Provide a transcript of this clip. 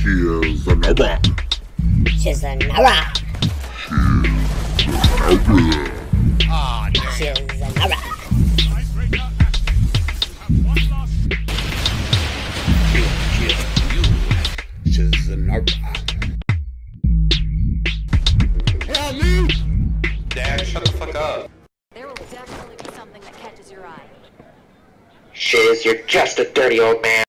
Shiz another. Shiz another. Shiz another. Shiz another. Help me! Dad, shut the fuck up. There will definitely be something that catches your eye. Shiz, you're just a dirty old man.